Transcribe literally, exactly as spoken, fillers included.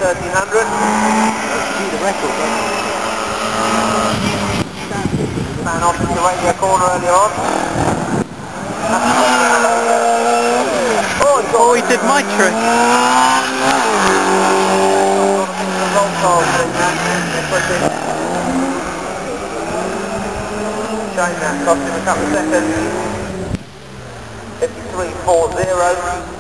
thirteen hundred. See the record, don't you? Man off into the radio corner earlier on. Oh, he, oh, he did my trick. Shame that, cost him a couple of seconds. fifty-three forty.